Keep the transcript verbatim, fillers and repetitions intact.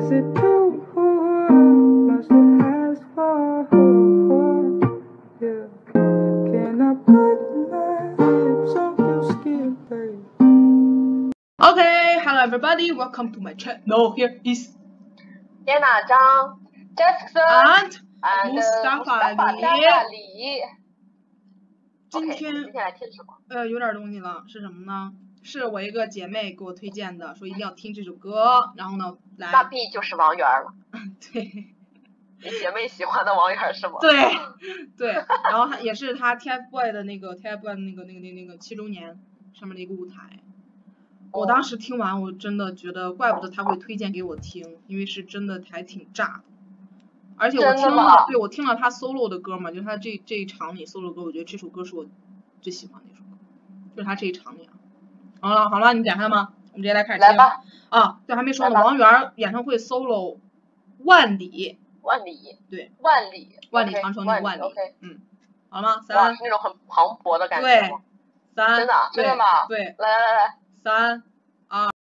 Is it true? Must have asked for yeah. Can I put my lips on your skin, babe? Okay, hello everybody, welcome to my channel. Here is Diana 张 Jackson and and Mustafa Mustafa 李。 扎扎李。 今 OK， 天今天来听什么？ 呃有点东西了，是什么呢？是我一个姐妹给我推荐的，说一定要听这首歌，然后呢来。 那必就是王源了。 对。 你姐妹喜欢的王源是吗？ 对对，然后他也是他 T F BOYS 的那个 T F BOYS 的那个那个那个那个七周年上面的一个舞台。我当时听完，我真的觉得，怪不得他会推荐给我听，因为是真的还挺炸的。而且我听了，对我听了他 solo 的歌嘛，就是他这这一场里 solo 的歌，我觉得这首歌是我最喜欢的一首歌，就是他这一场里啊。好了好了，你点开吗？我们直接来开始听。 来吧。 啊，对，还没说呢，王源演唱会 solo 万里。 万里。 对。 万里。 万里长城的万里。 OK。 嗯。好了吗？三。 哇，是那种很磅礴的感觉。 对。三。 真的？真的吗？ 对。 来来来来。 三。二。